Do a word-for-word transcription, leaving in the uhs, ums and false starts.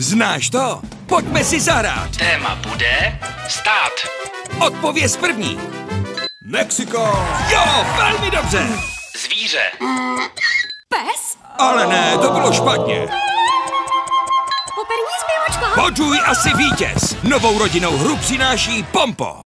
Znáš to? Pojďme si zahrát. Téma bude stát. Odpověz první. Mexiko. Jo, velmi dobře. Zvíře. Pes? Ale ne, to bylo špatně. Operní zpěvačka? Počuj, asi vítěz. Novou rodinnou hru přináší Pompo.